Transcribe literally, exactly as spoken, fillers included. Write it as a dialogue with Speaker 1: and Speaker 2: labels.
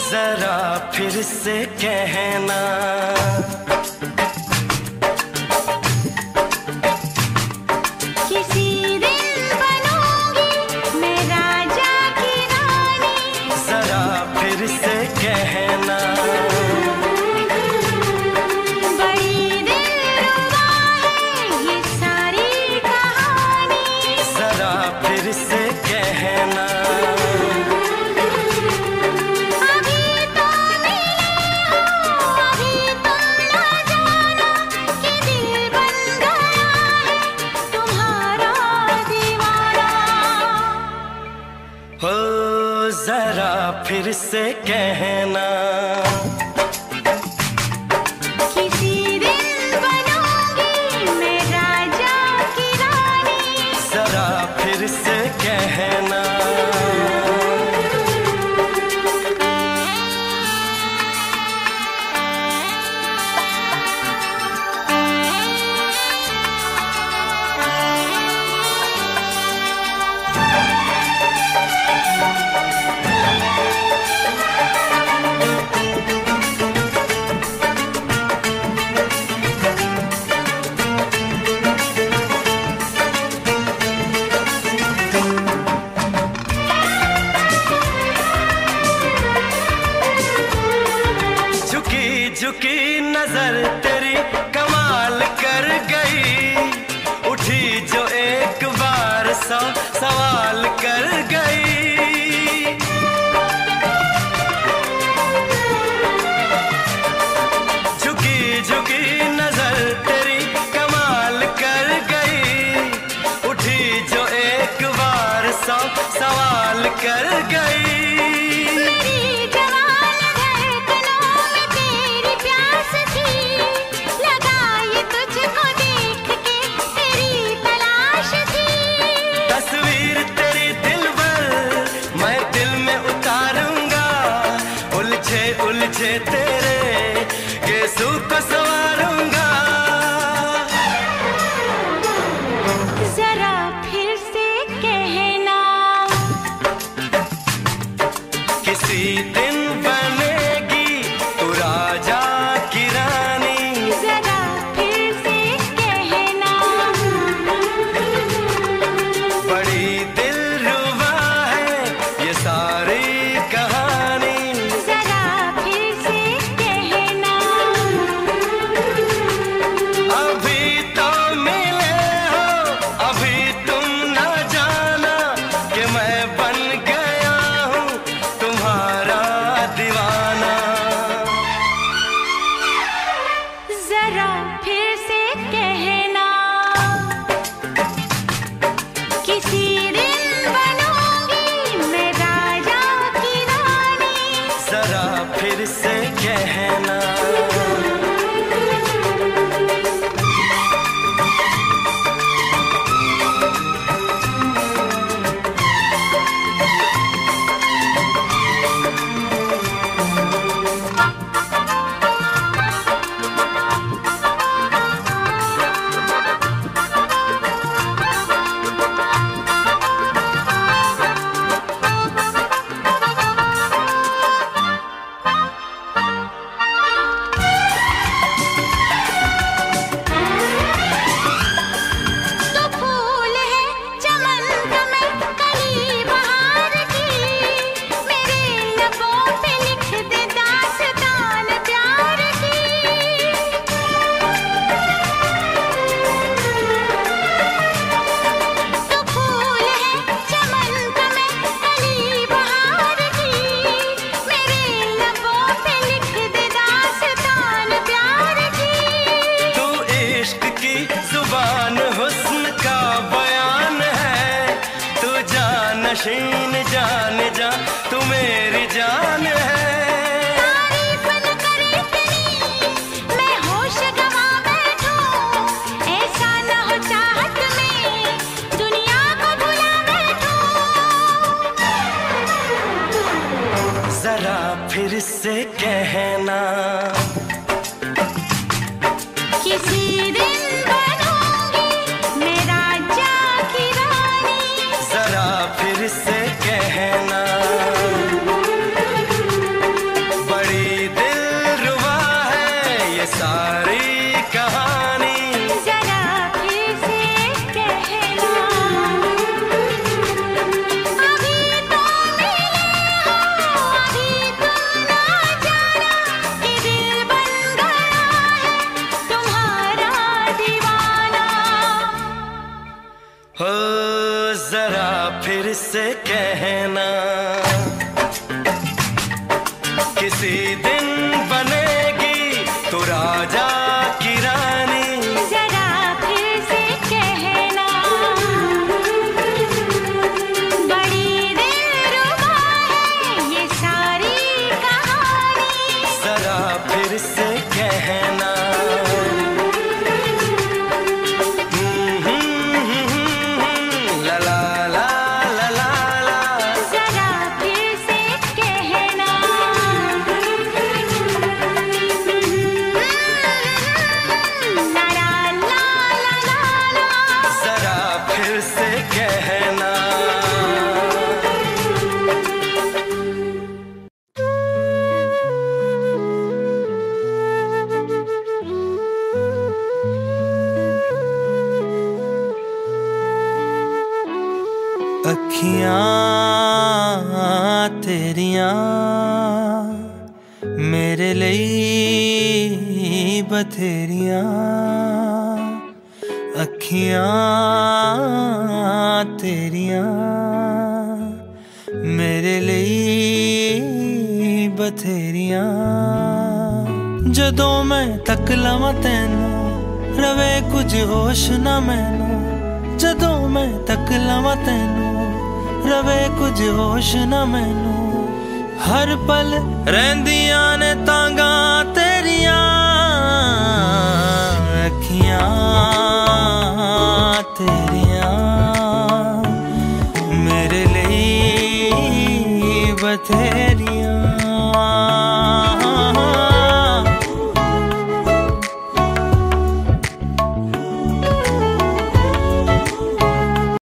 Speaker 1: जरा फिर से कहना,
Speaker 2: किसी दिन बनूंगी मैं राजा की रानी।
Speaker 1: जरा फिर से कहना,
Speaker 2: बड़ी दिलरुबा है ये सारी कहानी।
Speaker 1: जरा फिर से कहना, हो जरा फिर से कहना,
Speaker 2: किसी दिन बनूंगी मैं राजा की रानी।
Speaker 1: जरा फिर से कहना, झुकी नजर तेरी कमाल कर गई, उठी जो एक बार सौ सवाल कर गई। झुकी झुकी नजर तेरी कमाल कर गई, उठी जो एक बार सौ सवाल कर गई। उलझे तेरे गेसू को संवारूंगा,
Speaker 2: जरा फिर से कहना,
Speaker 1: किसी दिन बनेगी तू राजा की रानी।
Speaker 2: जरा फिर से कहना,
Speaker 1: बड़ी दिलरुबा है ये सारी कहानी।
Speaker 2: जरा फिर से कहना, किसी दिन बनूंगी मैं राजा की रानी।
Speaker 1: जरा फिर से कहना, नशीन जान जा तू मेरी जान है।
Speaker 2: तारीफ न करे तेरी मैं होश गवा बैठूं, ऐसा न हो चाहत में दुनिया को भुला बैठूं।
Speaker 1: जरा फिर से कहना,
Speaker 2: किसी दिन बनूंगी मैं राजा की रानी।
Speaker 1: जरा फिर से कहना, से कहना, किसी दिन बनेगी तू राजा की रानी।
Speaker 2: जरा फिर से कहना, बड़ी दिलरुबा है ये सारी कहानी।
Speaker 1: जरा फिर से कहना,
Speaker 3: अखियां तेरियां मेरे लिए बथेरियां, अखियां तेरियां मेरे लिए बथेरियां। जदों मैं तक लवां तैनू रवे कुछ होश ना मैनू, जदों मैं तक लवां तैनू रवे कुछ होश ना मैनू। हर पल रहिंदियां ने तांगा तेरियां, अखियां तेरियां मेरे लिए बथेरियां।